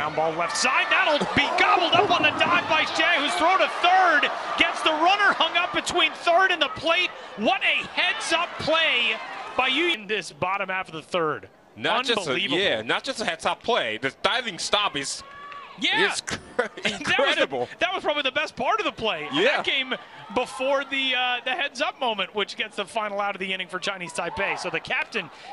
Ground ball left side. That'll be gobbled up on the dive by Hsieh, who's thrown to third. Gets the runner hung up between third and the plate. What a heads-up play by Yu-Ying in this bottom half of the third. Not just a heads-up play. The diving stop is incredible. That was probably the best part of the play. Yeah. That came before the heads-up moment, which gets the final out of the inning for Chinese Taipei. So the captain